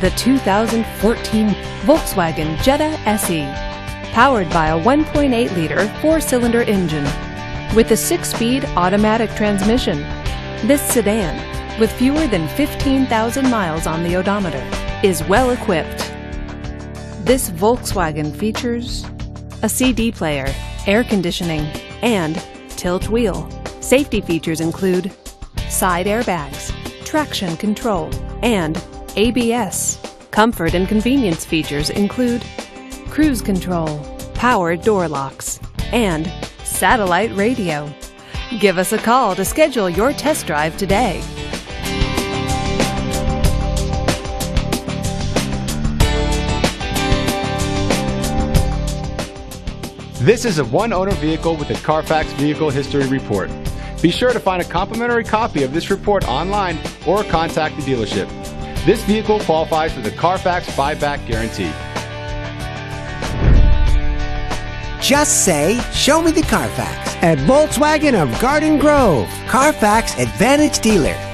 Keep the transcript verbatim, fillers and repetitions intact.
the two thousand fourteen Volkswagen Jetta S E. Powered by a one point eight liter four-cylinder engine with a six-speed automatic transmission. This sedan, with fewer than fifteen thousand miles on the odometer, is well equipped. This Volkswagen features a C D player, air conditioning, and tilt wheel. Safety features include side airbags, traction control, and A B S. Comfort and convenience features include cruise control, power door locks, and satellite radio. Give us a call to schedule your test drive today. This is a one-owner vehicle with a Carfax Vehicle History Report. Be sure to find a complimentary copy of this report online or contact the dealership. This vehicle qualifies for the Carfax buyback guarantee. Just say, "Show me the Carfax" at Volkswagen of Garden Grove. Carfax Advantage Dealer.